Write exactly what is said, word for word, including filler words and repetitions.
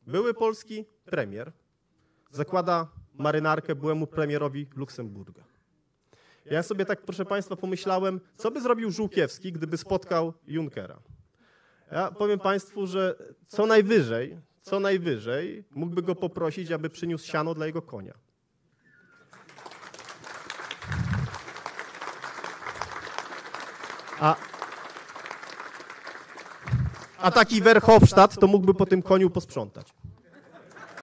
były polski premier zakłada marynarkę byłemu premierowi Luksemburga. Ja sobie tak, proszę Państwa, pomyślałem, co by zrobił Żółkiewski, gdyby spotkał Junckera. Ja powiem Państwu, że co najwyżej, co najwyżej mógłby go poprosić, aby przyniósł siano dla jego konia. A, a taki Verhofstadt to mógłby po tym koniu posprzątać.